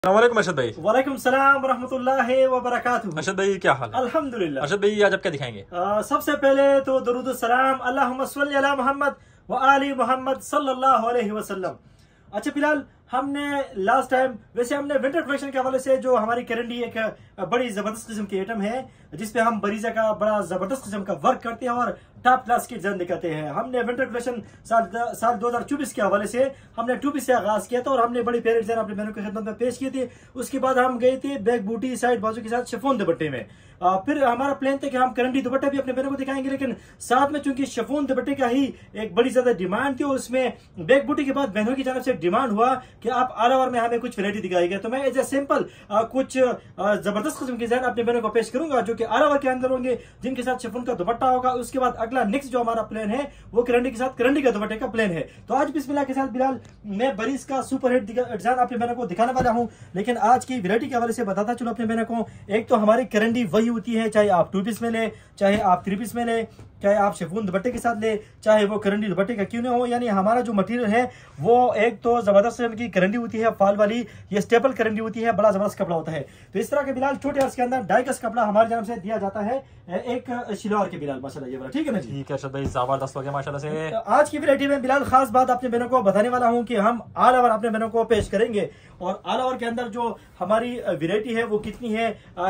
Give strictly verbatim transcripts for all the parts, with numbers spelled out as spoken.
अस्सलामुअलैकुम अरशद भाई। वालेकुम सलाम रहमतुल्लाहि व बरकातुहू। अरशद भाई क्या हाल है? अल्हम्दुलिल्लाह। अरशद भाई आज आप क्या दिखाएंगे? आ, सबसे पहले तो दरूद सलाम अल्लाहुम्मा सल्ली अला मोहम्मद व आली मोहम्मद सल्लल्लाहु अलैहि वसल्लम। अच्छा फिलहाल हमने लास्ट टाइम वैसे हमने विंटर कलेक्शन के हवाले से जो हमारी कैरेंडी एक बड़ी जबरदस्त किस्म की आइटम है जिसपे हम बरीजा का बड़ा जबरदस्त किस्म का वर्क करते हैं और टॉप क्लास की डिजाइन दिखाते हैं। हमने विंटर कलेक्शन साल साल दो हजार चौबीस के हवाले से हमने टू पीस से आगाज किया था और हमने बड़ी प्यारी डिजाइन अपने बहनों की खिदमत में पेश किए थे। उसके बाद हम गए थे बैक बूटी साइड बाजू के साथ शिफॉन दुपट्टे में। आ, फिर हमारा प्लान था कि हम करंडी दुपट्टा भी अपने बहनों को दिखाएंगे, लेकिन साथ में चूंकि शिफॉन दुपट्टे का ही एक बड़ी ज्यादा डिमांड थी और उसमें बैक बूटी के बाद बहनों की जानब से डिमांड हुआ कि आप ऑल ओवर में हमें कुछ वैरायटी दिखाएंगे। तो मैं एज ए सिंपल कुछ आ, जबरदस्त किस्म की डिजाइन अपने बहनों को पेश करूंगा जो कि ऑल ओवर के अंदर होंगे, जिनके साथ शिफॉन का दुपट्टा होगा। उसके बाद अगला नेक्स्ट जो हमारा प्लान है वो करंडी के साथ करंडी का दुपट्टे का प्लान है। तो आज बिस्मिल्लाह के साथ बिलाल मैं बरीज का सुपर हिट डिजाइन अपने बहनों को दिखाने वाला हूं, लेकिन आज की वैरायटी के हवाले से बताता चलो अपने बहनों को। एक तो हमारी करंडी वही होती है, चाहे आप टू पीस में ले, चाहे आप थ्री पीस में ले, चाहे आप शिफॉन दुपट्टे के साथ ले, चाहे वो करंडी दुपट्टे का क्यों ना हो। यानी हमारा जो मटेरियल है वो एक तो जबरदस्त किस्म की करंडी होती है, फाल वाली, ये स्टेपल करंडी होती है, बड़ा जबरदस्त कपड़ा होता है। तो इस तरह के बिलाल छोटे अर्ज के अंदर डाई गज कपड़ा हमारी जानब से दिया जाता है एक शिलोर के बिलाल माशाल्लाह। ये वाला ठीक है ना जी? ठीक है अरशद भाई, जबरदस्त हो गया माशाल्लाह से। आज की वैरायटी में बिलाल खास बात अपने बहनों को बताने वाला हूं कि हम ऑल ओवर अपने बहनों को पेश करेंगे और ऑल ओवर के अंदर जो हमारी वैरायटी है वो कितनी है,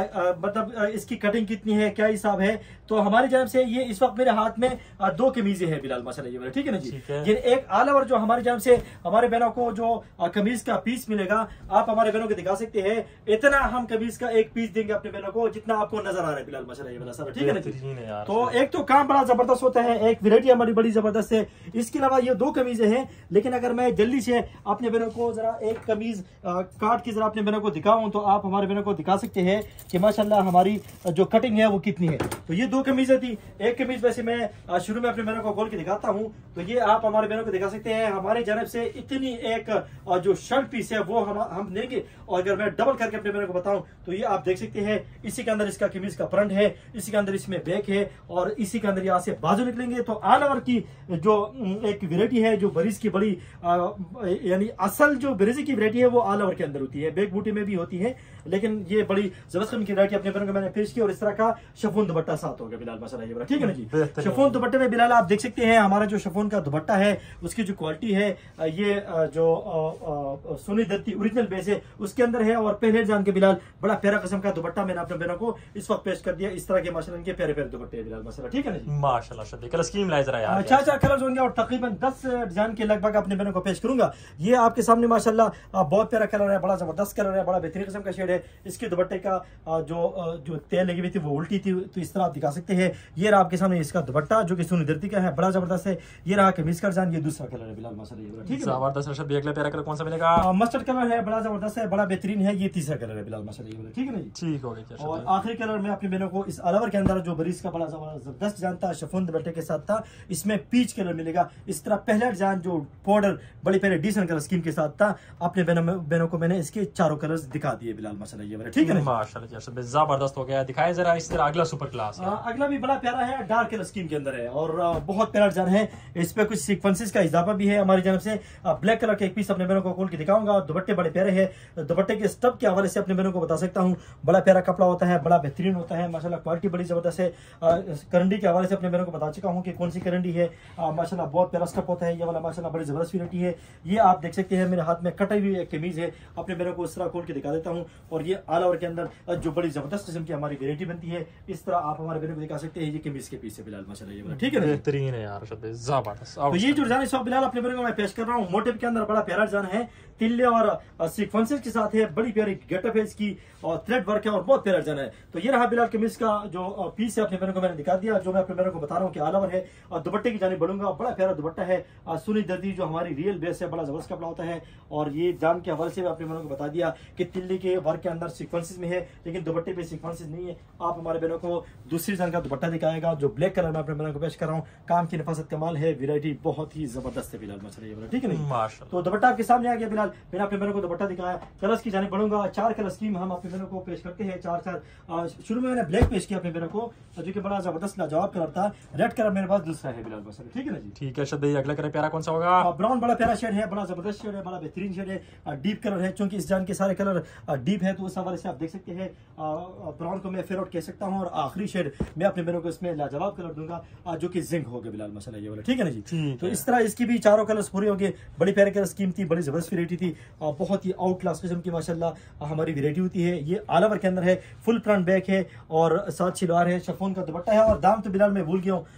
मतलब इसकी कटिंग कितनी है, क्या हिसाब है। तो हमारी जानब से ये इस वक्त मेरे हाथ में दो कमीजें हैं बिलाल माशाल्लाह। ये वाला ठीक है ना जी? ये एक ऑल ओवर जो हमारी जानब से हमारे बहनों को जो कमीज का पीस मिलेगा आप हमारे बहनों को दिखा सकते हैं। इतना हम कमीज का एक पीस देंगे अपने बहनों को जितना आपको नजर आ रहा है बिलाल माशाल्लाह। ये वाला सारा ठीक है ना जी? तो एक तो काम बड़ा जबरदस्त होता है, एक वैरायटी हमारी बड़ी जबरदस्त है। इसके अलावा ये दो कमीजें हैं, लेकिन अगर मैं जल्दी से अपने बहनों को जरा एक कमीज काट के जरा अपने बहनों को दिखाऊं तो आप हमारे बहनों को दिखा सकते हैं कि माशाल्लाह हमारी जो कटिंग है वो कितनी है। तो ये दो कमीजें थी, एक कमीज वैसे मैं शुरू में अपने बहनों को खोल के दिखाता हूं तो ये आप हमारे बहनों को दिखा सकते हैं। हमारी जानब से इतनी एक जो शर्ट पीस है वो हम हम देंगे और अगर मैं डबल करके अपने बहनों को बताऊं तो ये आप देख सकते हैं इसी के अंदर इसका कमीज का फ्रंट है, इसी के अंदर इसमें बैक है और इसी के अंदर यहाँ से बाजू निकलेंगे। तो ऑल ओवर की जो एक वैरायटी है जो बरीज की बड़ी यानी असल जो बरीजी की वैरायटी है वो ऑल ओवर के अंदर होती है, बैक बूटी में भी होती है, लेकिन ये बड़ी जबरदस्त की वैरायटी अपने बहनों को मैंने पेश की और इस तरह का शिफॉन दुपट्टा साथ होगा बिलाल माशाल्लाह। ये ठीक है ना जी? शिफॉन दुपट्टे में बिलाल आप देख सकते हैं हमारा जो शिफॉन का दुपट्टा है उसकी जो क्वालिटी है ये जो सोनी दत्ती ओरिजिनल बेस है उसके अंदर है और पहले जान के बिलाल बड़ा प्यारा किस्म का दुपट्टा मैंने अपने बहनों को इस वक्त पेश कर दिया। इस तरह के माशाल्लाह इनके प्यारे प्यारे दुपट्टे हैं बिलाल माशाल्लाह। ठीक है ना जी? माशाल्लाह कलर स्कीम लाई जरा यार, चार चार कलर होंगे और तकरीबन दस डिजाइन के लगभग अपने बहनों को पेश करूंगा। ये आपके सामने माशाल्लाह बहुत प्यारा कलर है, बड़ा जबरदस्त कलर है, बड़ा बेहतरीन किस्म का शेड है। इसके दुपट्टे का जो जो तेल लगी हुई थी वो उल्टी थी, तो इस तरह आप दिखा सकते हैं। ये रहा आपके सामने इसका दुपट्टा जो कि सोनी दर्ती का है, बड़ा जबरदस्त है। ये रहा कमीज का डिजाइन, ये दूसरा कलर है बिलाल माशाल्लाह। ठीक है, जबरदस्त। अगला प्यारा कलर कौन सा मिलेगा? मस्टर्ड कलर है, बड़ा जबरदस्त है, बड़ा बेहतरीन है। ये तीसरा कलर है बिलाल माशाल्लाह। ठीक है ना जी? ठीक हो गया। और आखिरी कलर में अपने बहनों को इस ऑल ओवर के अंदर जो बरीज का बड़ा जबरदस्त डिजाइन था शिफॉन दुपट्टे के साथ था, इसमें पीच कलर मिलेगा। इस तरह पहला डिजाइन जो पाउडर बड़ी पहले डिसेंट कलर स्कीम के साथ था अपने बहनों बहनों को मैंने इसके चारों कलर्स दिखा दिए बिलाल माशाल्लाह। ये वाला ठीक है ना माशाल्लाह जबरदस्त हो गया। दिखाए जरा इस तरह अगला सुपर क्लास है। अगला भी बड़ा प्यारा है, डार्क कलर स्कीम के अंदर है और बहुत प्यारा डिजाइन है। इस पे कुछ सीक्वेंसेस का इजाफा भी है हमारी जानब से। ब्लैक कलर के एक पीस अपने बहनों को खोल के दिखाऊंगा। दुपट्टे बड़े प्यारे हैं, दुपट्टे के स्टफ के हवाले से अपने बहनों को बता सकता हूँ बड़ा प्यारा कपड़ा होता है, बड़ा बेहतरीन होता है माशाल्लाह। क्वालिटी बड़ी जबरदस्त है। करंडी के हवाले से अपने बहनों को बता चुका हूँ कि कौन सी करंडी है माशाल्लाह, बहुत प्यारा स्टफ होता है। ये वाला माशाल्लाह बड़ी जबरदस्त वैरायटी है। ये आप देख सकते हैं मेरे हाथ में कटी हुई एक कमीज है, अपने बहनों को इस तरह खोल के दिखा देता हूँ। और ये ऑल ओवर के अंदर जो बड़ी जबरदस्त किस्म की हमारी वैरायटी बनती है, इस तरह आप हमारे बहनों को दिखा सकते हैं। ये कमीज के पीस है बिलाल माशाल्लाह। ये ठीक है, बेहतरीन है यार जबरदस्त। तो ये जो डिजाइन इस वक्त बिलाल अपने बहनों को मैं पेश कर रहा हूँ मोटिव के अंदर बड़ा प्यारा डिजाइन है, तिल्ले और सीक्वेंसेस के साथ है, बड़ी प्यारी गेटअप है इसकी और थ्रेड वर्क है और बहुत प्यारा डिजाइन है। तो ये रहा बिलाल कमीज का जो पीस है अपने बहनों को मैंने दिखा दिया, जो मैं अपने बहनों को बता रहा हूँ कि ऑल ओवर है। और दुपट्टे की जाने बढ़ूंगा, बड़ा प्यारा दुपट्टा है, सोनी दर्दी जो हमारी रियल बेस है, बड़ा जबरदस्त कपड़ा होता है। और ये जान के हवाले से अपने बहनों को बता दिया कि तिल्ली के वर्क के अंदर सीक्वेंसेस में है, लेकिन दुपट्टे पे सीक्वेंसेस नहीं है। आप हमारे बहनों को दूसरी डिजाइन का दुपट्टा दिखाएगा जो ब्लैक ब्लैक कलर में अपने बहनों को पेश कर रहा हूँ। काम की नफासत कमाल है, वैरायटी बहुत ही जबरदस्त है बिलाल माशाल्लाह ये वाला, ठीक है नहीं माशाल्लाह। तो दुपट्टा आपके सामने आ गया बिलाल, मैंने अपने बहनों को दुपट्टा दिखाया। कलर्स की जाने बढ़ूंगा, चार कलर स्कीम हम अपने बहनों को पेश करते हैं, चार चार। शुरू में मैंने ब्लैक पेश किया अपने बहनों को, जो कि बड़ा जबरदस्त लाजवाब कलर था। रेड कलर मेरे पास दूसरा है बिलाल माशाल्लाह, ठीक है ना जी। ठीक है अरशद भाई, अगला कलर प्यारा कौन सा होगा? ब्राउन बड़ा प्यारा शेड है, बड़ा जबरदस्त शेड है, बड़ा बेहतरीन शेड है, डीप कलर है। चूंकि इस जान के सारे कलर डीप है तो उस हवाले से आप देख सकते हैं ब्राउन को मैं फेयर आउट कह सकता हूं। और आखिरी शेड मैं अपने बहनों को इसमें लाजवाब कलर दूंगा, जो कि जिंक हो गया बिलाल माशाल्लाह ये वाला, ठीक है ना जी। तो इस तरह इसकी भी चारों कलर्स पूरे हो गए। बड़ी प्यारे कलर स्कीम थी, बड़ी जबरदस्त वैरायटी थी, बहुत ही आउट क्लास किस्म की माशाल्लाह हमारी वैरायटी होती है। ये ऑल ओवर के अंदर है, फुल फ्रंट बैक है और साथ शिलवार है, शिफॉन का दुपट्टा है। और दाम तो बिलाल मैं भूल गया हूँ,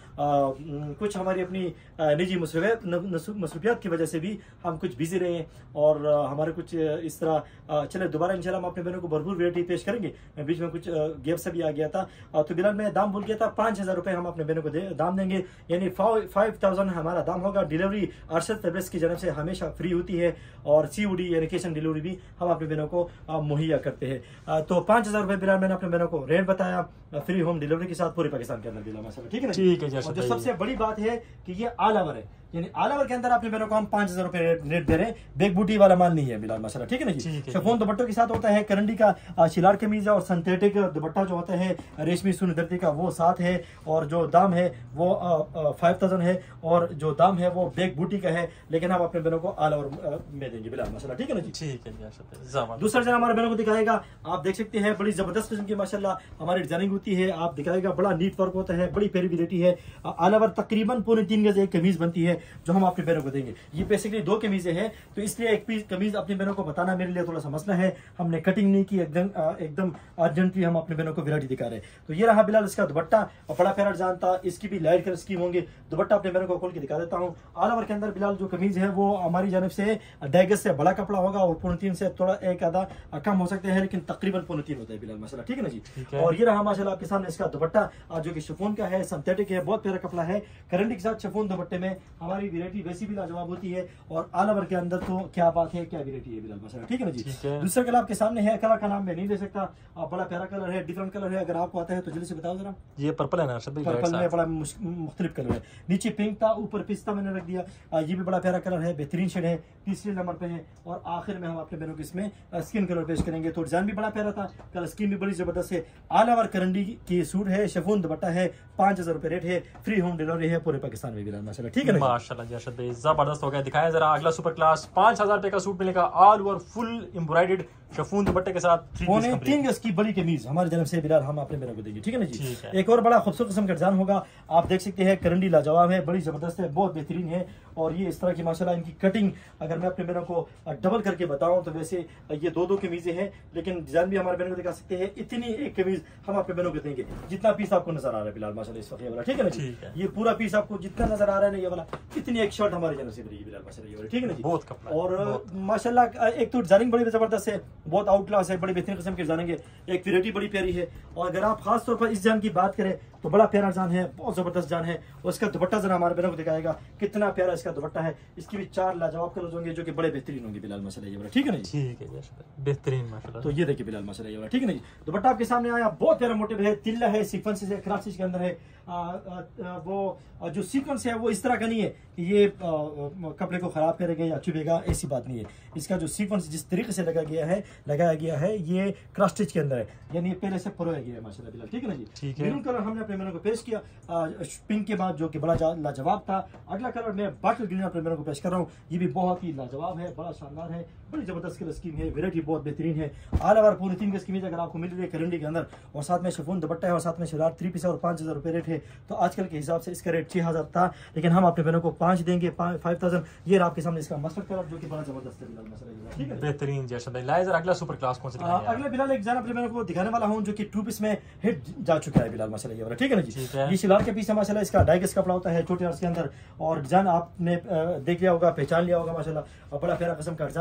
कुछ हमारी अपनी निजी मसरूफियात की वजह से भी हम कुछ बिजी रहे हैं और आ, हमारे कुछ इस तरह चले दोबारा इंशाल्लाह हम अपने बहनों को भरपूर वैरायटी पेश करेंगे। बीच में कुछ गैप से भी आ गया था, तो बिलाल मैं दाम भूल गया था। पाँच हज़ार रुपये हम अपने बहनों को दाम देंगे, यानी फाइव थाउजेंड हमारा दाम होगा। डिलीवरी अरशद फैब्रिक्स की जानब से हमेशा फ्री होती है और सी ओ डी यानी कैश ऑन डिलीवरी भी हम अपने बहनों को मुहैया करते हैं। तो पाँच हज़ार रुपये बिलाल मैंने अपने बहनों को रेट बताया, फ्री होम डिलीवरी के साथ पूरे पाकिस्तान के अंदर बिलाल माशाल्लाह, ठीक है ना। ठीक है। और जो सबसे बड़ी बात है कि ये ऑल ओवर है, यानी ऑल ओवर के अंदर अपने बहनों को हम पांच हजार रुपए रेट दे रहे हैं। बेग बूटी वाला माल नहीं है बिलाल माशाल्लाह, ठीक है ना जी। शिफॉन दुपट्टों के साथ होता है, करंडी का शिलार कमीज है और सिंथेटिक दुपट्टा जो होता है रेशमी सुन दर्दी का वो साथ है। और जो दाम है वो फाइव थाउजेंड है और जो दाम है वो बेग बूटी का है, लेकिन हम अपने बहनों को ऑल ओवर में देंगे बिलाल माशाल्लाह, ठीक है ना जी। ठीक है। दूसरा जन हमारे बहनों को दिखाएगा, आप देख सकते हैं बड़ी जबरदस्त किस्म की माशाल्लाह हमारी डिजाइनिंग होती है। आप दिखाएगा बड़ा नीट वर्क होता है, बड़ी प्यारी वैरायटी है। ऑल ओवर तकरीबन पौने तीन गज एक कमीज बनती है जो हम अपने बहनों को देंगे। ये बेसिकली दो कमीजें हैं, तो इसलिए एक पीस कमीज अपने बहनों को बताना मेरे लिए थोड़ा सा मसला है। हमने कटिंग नहीं की, एकदम एकदम अर्जेंटली हम अपने बहनों को वैरायटी दिखा रहे हैं। तो ये रहा बिलाल इसका दुपट्टा, और बड़ा प्यारा डिजाइन था। इसकी भी लाइट कलर स्कीम होंगे। दुपट्टा अपने बहनों को खोल के दिखा देता हूँ। ऑल ओवर के अंदर बिलाल जो कमीज है वो हमारी जानब से ढाई गज से बड़ा कपड़ा होगा और पौने तीन से थोड़ा एक आधा कम हो सकते हैं, लेकिन तकरीबन पौने तीन होता है बिलाल माशाल्लाह, ठीक है ना जी। और ये रहा माशाल्लाह आपके सामने इसका दुपट्टा, जो कि शिफॉन का है, सिंथेटिक है, बहुत प्यारा कपड़ा है। करंटी के साथ शिफॉन दुपट्टे में हमारी वैरायटी वैसी भी लाजवाब होती है। और ऑल ओवर के अंदर तो क्या बात है, क्या वैरायटी है बिलाल माशाल्लाह, ठीक है ना जी। दूसरा कलर आपके सामने है, कलर का नाम मैं नहीं दे सकता, बड़ा प्यारा कलर है, डिफरेंट कलर है। अगर आपको आता है तो जल्दी से बताओ जरा। ये पर्पल है ना अरशद भाई? पर्पल में बड़ा मुख्तलिफ कलर है, नीचे पिंक था, ऊपर पिस्ता मैंने रख दिया। ये भी बड़ा प्यारा कलर है, बेहतरीन शेड है, तीसरे नंबर पे है। और आखिर में हम अपने बहनों को इसमें स्किन कलर पेश करेंगे। तो डिजाइन भी बड़ा प्यारा था, कलर स्कीम भी बड़ी जबरदस्त है। ऑल ओवर करंडी की सूट है, शिफॉन दुपट्टा है, पांच हजार रुपए रेट है, फ्री होम डिलीवरी है पूरे पाकिस्तान में बिलाल माशाल्लाह, ठीक है ना माशाल्लाह जी। अरशद भाई जबरदस्त हो गया, दिखाया जरा अगला सुपर क्लास। पांच हजार रुपए का सूट मिलेगा, all over full embroidered chiffon दुपट्टे के साथ, पौने तीन गज की बड़ी कमीज हमारी जानब से बिलाल हम अपने बहनों को देंगे, ठीक है ना जी। एक और बड़ा खूबसूरत किस्म का डिजाइन होगा, आप देख सकते हैं, करंडी लाजवाब है, बड़ी जबरदस्त है, बहुत बेहतरीन है। और ये इस तरह की माशाल्लाह इनकी कटिंग अगर मैं अपने बहनों को डबल करके बताऊं तो वैसे ये दो दो कमीजें हैं, लेकिन डिजाइन भी हमारे बहनों को दिखा सकते हैं। इतनी एक कमीज हम अपने बहनों को देंगे जितना पीस आपको नजर आ रहा है बिलाल माशाल्लाह इस वक्त ये वाला, ठीक है ना जी। ये पूरा पीस आपको जितना नजर आ रहा है ना ये वाला, इतनी एक शर्ट हमारी जानब से बनेगी बिलाल माशाल्लाह ये वाला, ठीक है ना जी। बहुत कपड़ा और माशाल्लाह एक तो डिजाइनिंग बड़ी जबरदस्त है, बहुत आउट क्लास है, बड़ी बेहतरीन किस्म के डिजाइनिंग है, एक वैरायटी बड़ी प्यारी है। और अगर आप खास तौर पर इस जान की बात करें तो बड़ा प्यारा जान है, बहुत जबरदस्त जान है। और इसका दुपट्टा जरा हमारे बहनों को दिखाएगा कितना प्यारा इसका दुपट्टा है। इसकी भी चार लाजवाब कलर होंगे जो कि बड़े बेहतरीन होंगे बिलाल माशाल्लाह ये वाला, ठीक है ना जी। ठीक है बेहतरीन माशाल्लाह। तो ये देखिए बिलाल माशाल्लाह ये वाला, ठीक है ना जी। दुपट्टा आपके सामने आया, बहुत प्यारा मोटिव है, तिल्ला है, सीक्वेंस है, क्रासिस के अंदर है। आ, आ, आ, वो जो सीक्वेंस है वो इस तरह का नहीं है कि ये आ, कपड़े को खराब करेगा या चुभेगा, ऐसी बात नहीं है। इसका जो सीक्वेंस जिस तरीके से लगा गया है लगाया गया है ये क्रॉस स्टिच के अंदर है, यानी ये पहले से परोया गया है माशाल्लाह बिलाल, ठीक है ना जी। ठीक है। मैरून कलर हमने अपने बहनों को पेश किया पिंक के बाद, जो कि बड़ा लाजवाब था। अगला कलर मैं बॉटल ग्रीन अपने बहनों को पेश कर रहा हूँ, ये भी बहुत ही लाजवाब है, बड़ा शानदार है, बड़ी जबरदस्त कलर स्कीम है, वैरायटी बहुत बेहतरीन है। ऑल ओवर पूरी तीन गज कमीज अगर आपको मिल रही है करंडी के अंदर, और साथ में शिफॉन दुपट्टा है और साथ में शरार थ्री पीस है और पाँच हजार रुपये रेट है। तो आजकल के हिसाब से इसका रेट छह हजार था, लेकिन हम अपने बहनों को पाँच देंगे, फाइव थाउजेंड। ये आपके सामने इसका मस्टर्ड कलर जो कि बड़ा जबरदस्त है बिलाल माशाल्लाह, ठीक है बेहतरीन जैसा भाई। लाइजर अगला सुपर क्लास कौन सा दिखाएंगे? अगला बिलाल एक जान अपने बहनों को दिखाने वाला हूं जो कि टू पीस में हिट जा चुका है बिलाल माशाल्लाह ये वाला, ठीक है ना जी। ये शिलार के पीस है माशाल्लाह, इसका ढाई गज कपड़ा होता है छोटे अर्ज के अंदर, और डिजाइन आपने देख लिया होगा, पहचान लिया होगा माशाल्लाह, और बड़ा प्यारा किस्म का डिजाइन है।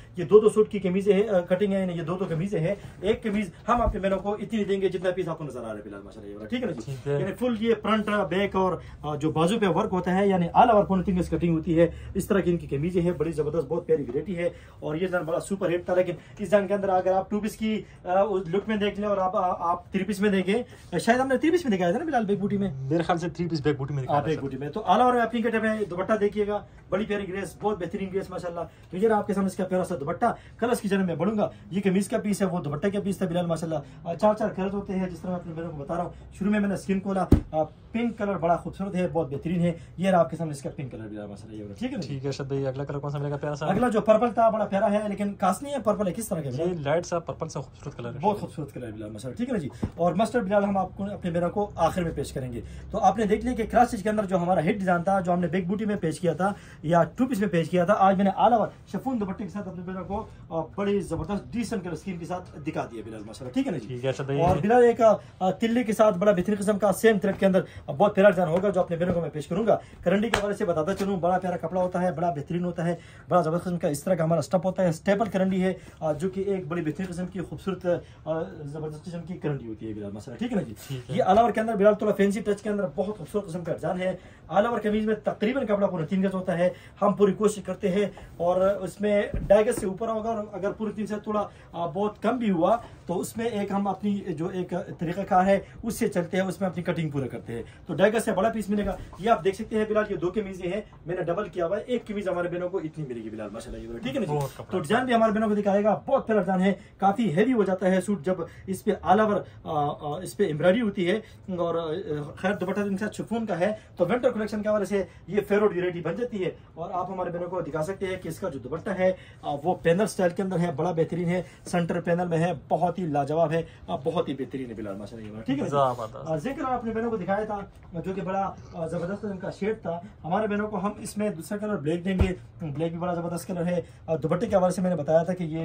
ये दो दो सूट की कमीजें है, कटिंग है, ये दो दो कमीजें हैं। एक कमीज हम अपने बहनों को इतनी देंगे जितना पीस आपको नजर आ रहा है फिलहाल माशाल्लाह, ठीक है ना जी। यानी फुल ये फ्रंट बैक और जो बाजू पे वर्क होता है, यानी ऑल ओवर पूरी फिंगर्स कटिंग होती है। इस तरह की इनकी कमीजें हैं, बड़ी जबरदस्त बहुत प्यारी वैरायटी है और ये जान बड़ा सुपर हिट था। लेकिन इस जान के अंदर अगर आप टू पीस की लुक में देख लें और आप आप थ्री पीस में देखें, शायद हमने थ्री पीस में दिखाया था ना फिलहाल बैक बूटी में, मेरे ख्याल से थ्री पीस बैक बूटी में दिखाया बैक बूटी में। तो ऑल ओवर अपनी कटे में दुपट्टा देखिएगा, बड़ी प्यारी ग्रेस, बहुत बेहतरीन ग्रेस माशाल्लाह। तो ये आपके सामने इसका प्यारा सा दुपट्टा, कलर्स की जन्म में बढ़ूंगा। ये कमीज का पीस है, वो दुपट्टे का पीस था बिलाल माशाल्लाह। चार चार कलर होते हैं, जिस तरह मैं अपने बहनों को बता रहा हूँ। शुरू में मैंने स्किन खोला, पिंक कलर बड़ा खूबसूरत है, बहुत बेहतरीन है। ये आपके सामने इसका पिंक कलर बिलाल माशाल्लाह, ठीक है ठीक है अर्शद भाई। अगला कलर कौन सा मिलेगा प्यारा सा? अगला जो पर्पल था बड़ा प्यारा है, लेकिन खास नहीं है पर्पल है, किस तरह का ये लाइट सा पर्पल सा खूबसूरत कलर है, बहुत खूबसूरत कलर बिलाल माशाल्लाह, ठीक है ना जी। और मस्टर्ड बिलाल हम आपको अपने बहनों को आखिर में पेश करेंगे। तो आपने देख लिया कि क्रॉस स्टिच के अंदर जो हमारा हिट डिजाइन था, जो हमने बैक बूटी में पेश किया था या टू पीस में पेश किया था, आज मैंने ऑल ओवर शिफॉन दुपट्टे के साथ अपने बहनों को बड़ी जबरदस्त डिसेंट कलर स्कीम के साथ दिखा दिया बिलाल माशाल्लाह, ठीक है ना जी। और बिलाल एक तिल्ली के साथ बड़ा बेहतरीन किस्म का सेम थ्रेड के अंदर बहुत प्यारा डिजाइन होगा जो अपने बहनों को मैं पेश करूंगा। करंडी के हवाले से बताता चलूँ, बड़ा प्यारा कपड़ा होता है, बड़ा बेहतरीन होता है, बड़ा जबरदस्त किस्म का इस तरह का हमारा स्टफ होता है। स्टेपल करंडी है जो कि एक बड़ी बेहतरीन किस्म की खूबसूरत जबरदस्त किस्म की करंडी होती है बिलाल माशाल्लाह, ठीक है ना जी। ये ऑल ओवर के अंदर बिलाल थोड़ा फैंसी टच के अंदर बहुत खूबसूरत किस्म का डिजाइन है। ऑल ओवर कमीज में तकरीबन कपड़ा पूरा तीन गज होता है। हम पूरी कोशिश करते हैं और उसमें ढाई गज से ऊपर होगा, और अगर पूरी तीन से थोड़ा बहुत कम भी हुआ तो उसमें एक हम अपनी जो एक तरीका कार है उससे चलते हैं, उसमें अपनी कटिंग पूरा करते हैं। तो ढाई गज से बड़ा पीस मिलेगा। ये आप देख सकते हैं बिलाल, ये दो कमीजें हैं, मैंने डबल किया हुआ है। एक कमीज हमारे बहनों को इतनी मिलेगी बिलाल माशाल्लाह, ठीक है ना जी। तो डिजाइन भी हमारे बहनों को दिखाएगा, बहुत प्यारा डिजाइन है, काफी हैवी हो जाता है सूट जब इस पे ऑल ओवर इस पे एम्ब्रॉयडरी होती है। और खैर दुपट्टा इनके साथ शिफॉन का है, तो विंटर कलेक्शन के हवाले से ये फेवरेट वैरायटी बन जाती है। और आप हमारे बहनों को दिखा सकते हैं कि इसका जो दुपट्टा है वो पैनल स्टाइल के अंदर है, बड़ा बेहतरीन है, सेंटर पैनल में है, बहुत ही लाजवाब है, बहुत ही बेहतरीन है बिलाल माशाल्लाह, ठीक है। जिक्र अपने बहनों को दिखाया था जो कि बड़ा जबरदस्त इनका शेड था। हमारे बहनों को हम इसमें दूसरा कलर ब्लैक देंगे, ब्लैक भी बड़ा जबरदस्त कलर है। दुपट्टे के हवाले से मैंने बताया था कि ये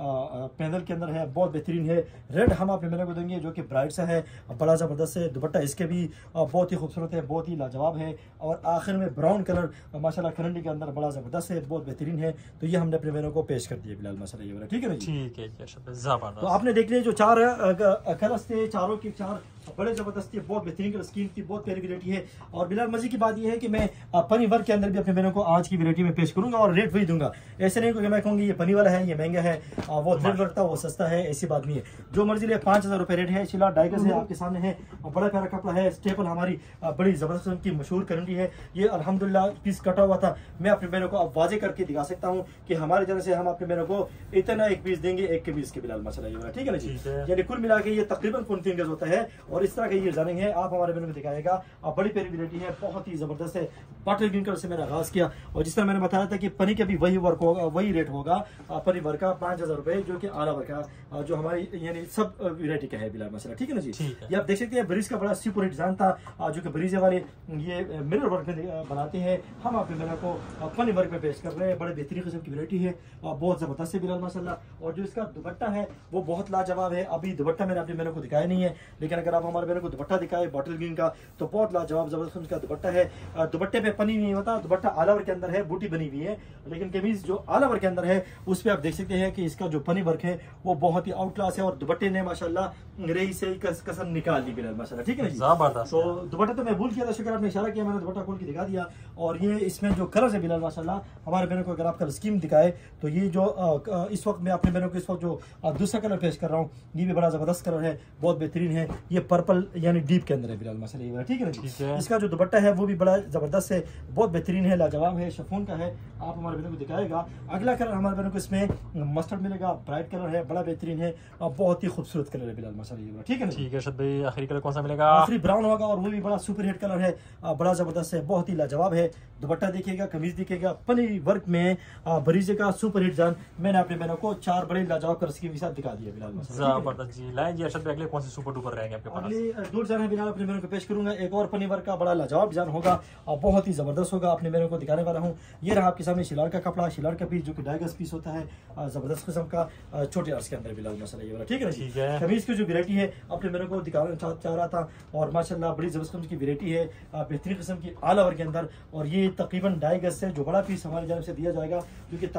पैनल के अंदर है, बहुत बेहतरीन है। रेड हम अपने बहनों को देंगे जो कि ब्राइट सा है, बड़ा जबरदस्त है। दुपट्टा इसके भी बहुत ही खूबसूरत है, बहुत ही लाजवाब है। और आखिर में ब्राउन कलर माशाल्लाह करंडी के अंदर बड़ा जबरदस्त है, बहुत बेहतरीन है। तो ये हमने अपने बहनों को पेश कर दिया बिलाल माशाल्लाह, ठीक है ना, ठीक है। तो आपने देख लिया जो चार कलर्स थे, चारों के चार बड़े जबरदस्त थी, बहुत बेहतरीन कलर स्कीम थी, बहुत प्यारी वैरायटी है। और बिलाल मजे की बात यह है कि मैं पनी वर्क के अंदर भी अपने बहनों को आज की वैरायटी में पेश करूंगा और रेट वही दूंगा। ऐसे नहीं कि मैं कहूँगी ये पनी वाला है, ये महंगा है, वो थ्रेड वर्क था वो सस्ता है, ऐसी बात नहीं है। जो मर्जी ले, पाँच हजार रुपए रेट है। शिला ढाई गज है, आपके सामने है, बड़ा प्यारा कपड़ा है, स्टेपल हमारी बड़ी जबरदस्त की मशहूर करंडी है। ये अल्हम्दुलिल्लाह पीस कटा हुआ था। मैं अपने बहनों को अब वाजे करके दिखा सकता हूँ कि हमारी तरफ से हम अपने बहनों को इतना एक पीस देंगे, एक के पीस के बिलाल माशाल्लाह, ठीक है ना जी। यानी कुल मिला के ये तकरीबन तीन गज होता है और इस तरह का ये जानेंगे है। आप हमारे बहनों को दिखाएगा, बड़ी प्यारी वैरायटी है, बहुत ही जबरदस्त है। बॉटल ग्रीन कलर से मैंने आगाज किया और जिस तरह मैंने बताया था कि पनी का भी वही वर्क होगा, वही रेट होगा पनी वर्क का पांच हजार रुपए, जो कि आला वर्क का जो हमारी यानी सब वैरायटी का है बिलाल माशाल्लाह, ठीक है ना जी। ये आप देख सकते हैं ब्रिज का बड़ा सुपर हिट डिजाइन था, जो कि ब्रिज वाले ये मिरर वर्क में बनाते हैं। हम अपने बहनों को पनी वर्क में पेश कर रहे हैं, बड़े बेहतरीन किस्म की वैरायटी है, बहुत जबरदस्त है बिलाल माशाल्लाह। और जो इसका दुपट्टा है वो बहुत लाजवाब है। अभी दुपट्टा मैंने अपने बहनों को दिखाया नहीं है, लेकिन अगर आप हमारे बहनों को दुपट्टा दिखाए बॉटल ग्रीन का तो बहुत लाजवाब जबरदस्त उसका दुपट्टा है। दुपट्टे पे पनी नहीं होता, दुपट्टा ऑल ओवर के अंदर है, बूटी बनी हुई है, लेकिन कमीज जो ऑल ओवर के अंदर है उस पे आप देख सकते हैं कि इसका जो पनी वर्क है वो बहुत ही आउट क्लास है। और दुपट्टे ने माशाल्लाह रही से कस, कसम निकाल दी बिलाल माशाल्लाह, ठीक है ना। तो दुपट्टा तो मैं भूल किया था, शुक्र आपने इशारा किया, मैंने दुपट्टा खोल के दिखा दिया। और ये इसमें जो कलर है बिलाल माशाल्लाह, हमारे बहनों को अगर आप कलर स्कीम दिखाए तो ये जो इस वक्त मैं अपने बहनों को इस वक्त जो दूसरा कलर पेश कर रहा हूँ ये भी बड़ा जबरदस्त कलर है, बहुत बेहतरीन है। ये पर्पल यानी डीप के अंदर है बिलाल माशाल्लाह, ठीक है ना। इसका जो दुपट्टा है वो भी बड़ा जबरदस्त है, बहुत बेहतरीन है, लाजवाब है, शिफॉन का है। आप हमारे बहनों को दिखाएगा। अगला कलर हमारे बहनों को इसमें मस्टर्ड मिलेगा, ब्राइट कलर है, बड़ा बेहतरीन है, बहुत ही खूबसूरत कलर है बिलाल माशाल्लाह, ठीक है ना। ठीक है अर्शद भाई, आखिरी कलर कौन सा मिलेगा? आखिरी ब्राउन होगा और वो भी बड़ा सुपर हिट कलर है, बड़ा जबरदस्त है, बहुत ही लाजवाब है। दुपट्टा देखिएगा, कमीज दिखेगा, पनी वर्क में बरीजे का सुपर हिट जान मैंने अपने बहनों को चार बड़े लाजवाब कलर के साथ दिखा दिया बिलाल माशाल्लाह। जबरदस्त जी। लाइन जी अर्शद भाई, अगले कौन से सुपर डुपर रहेंगे आपके पास? अगले दो डिजाइन है बिलाल अपने बहनों को पेश करूंगा। एक और पनी वर्क का बड़ा लाजवाब डिजाइन होगा और बहुत ही जबरदस्त होगा, अपने बहनों को दिखाने वाला हूँ। ये रहा आपके सामने शिलार का कपड़ा, शिलार का पीस जो कि ढाई गज पीस होता है, जबरदस्त किस्म का, छोटे अर्ज के अंदर बिलाल माशाल्लाह, ठीक है ना। कमीज की जो वैरायटी है अपने बहनों को दिखाना चाह रहा था और माशाल्लाह बड़ी जबरदस्त की वैरायटी है, बेहतरीन किस्म की ऑल ओवर के अंदर। और ये तकरीबन ढाई गज से जो बड़ा पीस हमारी जानब से दिया जाएगा, जो कि तकरीबन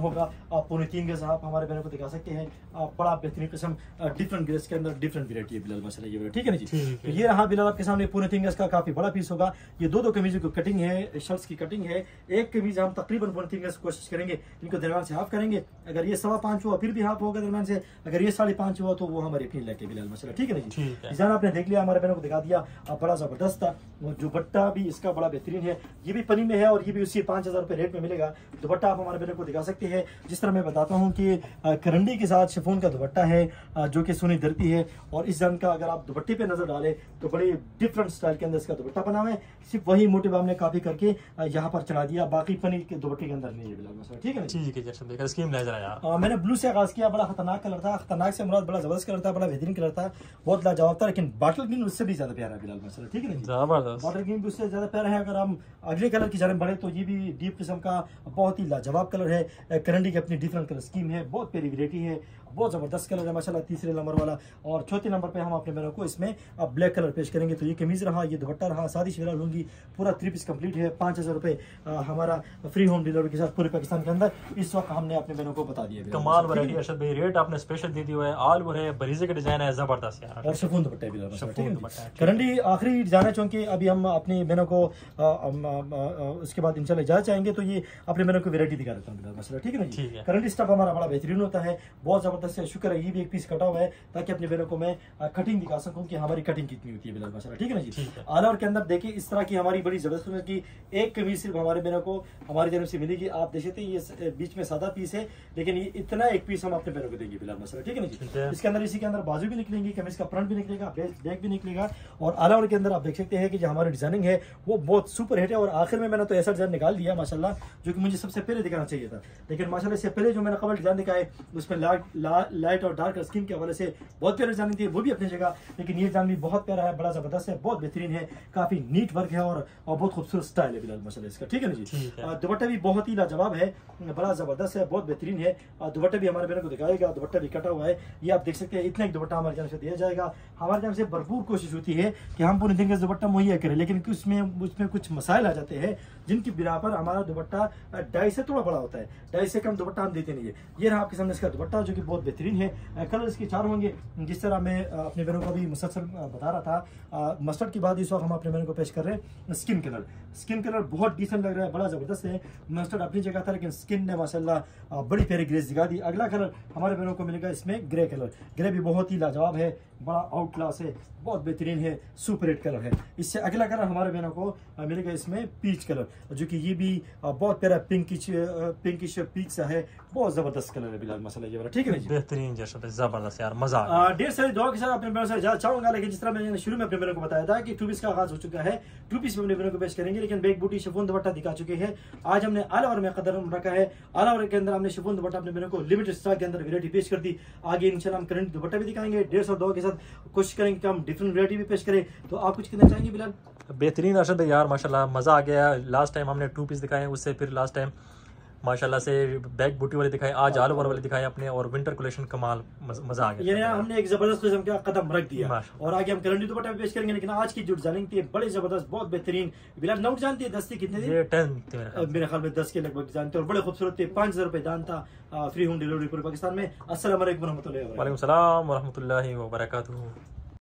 होगा। आप पूरे तीन गज आप हमारे बहनों को दिखा सकते हैं। आप बड़ा बेहतरीन किस्म डिफरेंट ग्रेस के अंदर डिफरेंट वेरायटी है बिलाल माशाल्लाह ये, ठीक है ना जी। तो ये रहा बिलाल आपके सामने पूरे तीन गज का काफी बड़ा पीस होगा। ये दो दो कमीजों की कटिंग है, शर्ट्स की कटिंग है। एक कमीज हम तकरीबन पूरे तीन गज कोशिश करेंगे इनको दरम्यान से हाफ करेंगे। अगर ये सवा पाँच हुआ फिर भी हाफ होगा दरम्यान से, अगर ये साढ़े पाँच हुआ तो वो हमारी अपनी लगे बिलाल माशाल्लाह, ठीक है ना जी। डिजाइन आपने देख लिया, हमारे बहनों को दिखा दिया, बड़ा जबरदस्त था। जो दुपट्टा भी इसका बड़ा बेहतरीन है, ये भी पनी में है और ये भी उसी पाँच हजार रुपये रेट में मिलेगा। दुपट्टा आप हमारे बहनों को दिखा सकते हैं। जिस तरह मैं बताता हूँ कि करंडी के साथ शिफॉन का दुपट्टा है जो कि सुनी धरती है, और इस जंग का अगर आप दुपट्टे पे नजर डालें तो बड़े डिफरेंट स्टाइल के अंदर इसका दुपट्टा बना हुआ है। सिर्फ वही मोटिव हमने कॉपी करके यहाँ पर चढ़ा दिया, बाकी पनी के दुपट्टे के अंदर नहीं है बिल्कुल, ठीक है ना। ठीक है, स्कीम ले यार। मैंने ब्लू से आगाज किया, बड़ा खतरनाक कलर था, खतरनाक से मुराद बड़ा जबरदस्त कलर था, बड़ा बेहतरीन कलर था, बहुत लाजवाब था। लेकिन बॉटल ग्रीन उससे भी ज्यादा प्यारा है बिलाल माशाल्लाह, ठीक है ना। जबरदस्त बॉटल ग्रीन भी उससे ज्यादा प्यारा है। अगर हम अगले कलर की जानिब बढ़े तो ये भी डीप किस्म का बहुत ही लाजवाब कलर है। करंडी की अपनी डिफरेंट कलर स्कीम है, बहुत प्यारी वैरायटी है, बहुत जबरदस्त कलर है माशाल्लाह, तीसरे नंबर वाला। और चौथे नंबर पे हम अपने बहनों को इसमें अब ब्लैक कलर पेश करेंगे। तो ये कमीज रहा, ये दुपट्टा रहा, शादी शिवरा लूंगी, पूरा थ्री पीस कंप्लीट है। पाँच हजार रुपए हमारा फ्री होम डिलीवरी के साथ पूरे पाकिस्तान के अंदर इस वक्त हमने अपने बहनों को बता दिया। कमाल वैरायटी अरशद भाई, रेट आपने स्पेशल दे दिया है, ऑल ओवर है, बरीजे का डिजाइन है जबरदस्त यार, और शिफॉन दुपट्टा भी करंडी आखिरी डिजाइन है। चूंकि अभी हम अपनी बहनों को उसके बाद इंशाल्लाह इजाजत चाहेंगे तो ये अपने बहनों को वैरायटी दिखा देता हूँ मसला, ठीक है ना जी। करंडी स्टफ हमारा बड़ा बेहतरीन होता है, बहुत जबरदस्त है। शुक्र है ये भी एक पीस कटा हुआ है ताकि अपने बहनों को मैं कटिंग दिखा सकूं कि हमारी कटिंग कितनी होती है बिलाल माशाल्लाह, ठीक है ना जी। आला और के अंदर देखिए इस तरह की हमारी बड़ी जबरदस्त की एक कमीज सिर्फ हमारे बहनों को हमारी जानब से मिलेगी। आप देख सकते हैं ये बीच में सादा पीस है, लेकिन ये इतना एक पीस हम अपने बहनों को देंगे बिलाल माशाल्लाह, ठीक है ना जी। इसके अंदर इसी के अंदर बाजू भी निकलेंगी, कमीज का फ्रंट भी निकलेगा, बैक भी निकलेगा। और आला और के अंदर आप देख सकते हैं कि जो हमारी डिजाइनिंग है वो बहुत सुपर हिट है। और आखिर में मैंने तो ऐसा डिजाइन निकाल दिया माशाल्लाह जो कि मुझे सबसे पहले दिखाना चाहिए था, लेकिन माशाल्लाह इससे पहले जो मैंने कबल डिजाइन दिखाए उसमें लाइट और डार्क स्किन के हवाले से बहुत प्यारे डिजाइन थी, वो भी अपनी जगह। लेकिन ये डिजाइन भी बहुत प्यारा है, बड़ा जबरदस्त है, बहुत बेहतरीन है, काफी नीट वर्क है और, और बहुत खूबसूरत स्टाइल है बिलाल माशाल्लाह इसका, ठीक है ना जी। दुपट्टा भी बहुत ही लाजवाब है, बड़ा जबरदस्त है, बहुत बेहतरीन है। दुपट्टा भी हमारे बहनों को दिखाएगा, दुपट्टा भी कटा हुआ है, ये आप देख सकते हैं। इतना एक दुपट्टा हमारे जानब से दिया जाएगा। हमारे जानब से भरपूर कोशिश होती है कि हम पूरे दिन का दुपट्टा मुहैया करें, लेकिन उसमें उसमें कुछ मसाइल आ जाते हैं जिनकी बिना पर हमारा दुपट्टा ढाई से थोड़ा बड़ा होता है, ढाई से कम दुपट्टा हम देते नहीं है। ये रहा आपके सामने इसका दुपट्टा जो कि बहुत बेहतरीन है। कलर इसके चार होंगे, जिस तरह मैं अपने बहनों को भी मुसलसल बता रहा था। मस्टर्ड की बात इस वक्त हम अपने बहनों को पेश कर रहे हैं स्किन कलर। स्किन कलर बहुत डिसेंट लग रहा है, बड़ा जबरदस्त है। मस्टर्ड अपनी जगह था, लेकिन स्किन ने माशाल्लाह बड़ी प्यारी ग्रेस दिखा दी। अगला कलर हमारे बहनों को मिलेगा इसमें ग्रे कलर। ग्रे भी बहुत ही लाजवाब है, बड़ा आउट क्लास है, बहुत बेहतरीन है, सुपर हिट कलर है। इससे अगला कलर हमारे बहनों को मिलेगा इसमें पीच कलर, जो कि ये भी बहुत प्यारा पिंकिश पिंकिश पीच सा है, बहुत जबरदस्त कलर है बिलाल माशाल्लाह ये वाला, ठीक है ना जी। बेहतरीन जबरदस्त यार, मजा ढेर सारी दुआ के साथ अपने बहनों से इजाजत चाहूंगा। लेकिन जिस तरह मैंने शुरू में अपने बहनों को बताया था कि टू पीस का आगाज हो चुका है, टू पीस में अपने बहनों को पेश करेंगे, लेकिन बैक बूटी शिफॉन दुपट्टा दिखा चुके हैं। आज हमने आला और में कदम रखा है, आला और के अंदर हमने शिफॉन दुपट्टा अपने बहनों को लिमिटेड स्टॉक के अंदर वैरायटी पेश कर दी। आगे इंशाल्लाह हम करंट दुपट्टा भी दिखाएंगे, डेढ़ सौ दो के साथ कोशिश करेंगे कि हम डिफरेंट वैरायटी भी पेश करें। तो आप कुछ कहना चाहेंगे बिलाल? बेहतरीन अरशद यार माशाल्लाह, मजा आ गया। लास्ट टाइम हमने टू पीस दिखाए, उससे फिर लास्ट टाइम माशाल्लाह से बैक बूटी वाले दिखाए, आज ऑल ओवर वाले दिखाए अपने, और विंटर कलेक्शन कमाल, मजा आ गया। यानी हमने एक जबरदस्त किस्म का कदम रख दिया और आगे हम करंडी दुपट्टा पेश करेंगे। लेकिन आज की जो डिजाइनिंग थी बड़े जबरदस्त, बहुत बेहतरीन। बिलाल नोट जानती है दस थी कितने थे? ये टेन थे मेरे ख्याल में, दस के लगभग डिजाइन थे और बड़े खूबसूरत थे। पाँच हजार रुपए दान था, फ्री होम डिलीवरी पूरे पाकिस्तान में। अस्सलाम वालेकुम रहमतुल्लाहि व बरकातहू। वालेकुम सलाम व रहमतुल्लाहि व बरकातहू।